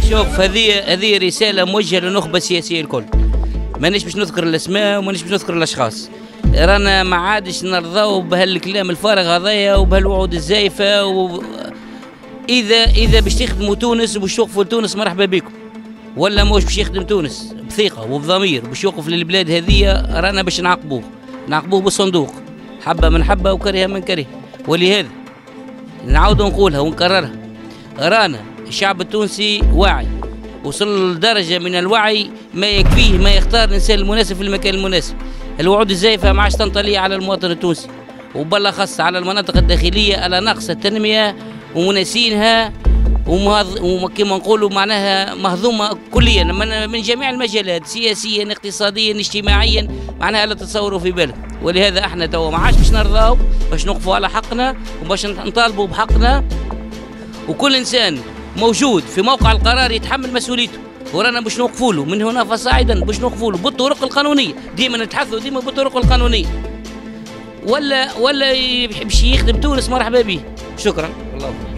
شوف، هذه رسالة موجهة للنخبة السياسية الكل. مانيش باش نذكر الأسماء ومانيش باش نذكر الأشخاص. رانا ما عادش نرضاو بهالكلام الفارغ هذايا وبهالوعود الزايفة إذا باش تخدموا تونس وباش توقفوا لتونس مرحبا بكم، ولا موش باش يخدم تونس بثقة وبضمير باش يوقف للبلاد هذه، رانا باش نعاقبوه بالصندوق، حبة من حبة وكره من كره. ولهذا نعاود نقولها ونكررها، رانا الشعب التونسي واعي، وصل لدرجة من الوعي ما يكفيه ما يختار الإنسان المناسب في المكان المناسب. الوعود الزايفة ما عادش تنطلي على المواطن التونسي، وبالأخص على المناطق الداخلية على نقص التنمية ومناسينها، وكما نقولوا معناها مهضومة كليا من جميع المجالات، سياسيا اقتصاديا اجتماعيا، معناها لا تتصوروا في بالك. ولهذا احنا توا ما عادش باش نرضاو، باش نوقفوا على حقنا وباش نطالبوا بحقنا، وكل انسان موجود في موقع القرار يتحمل مسؤوليته، ورانا باش نوقفوا له من هنا فصاعدا، باش نوقفوا له بالطرق القانونيه، ديما نتحدثوا ديما بالطرق القانونيه. ولا باش يخدم تونس مرحبا به. شكرا. الله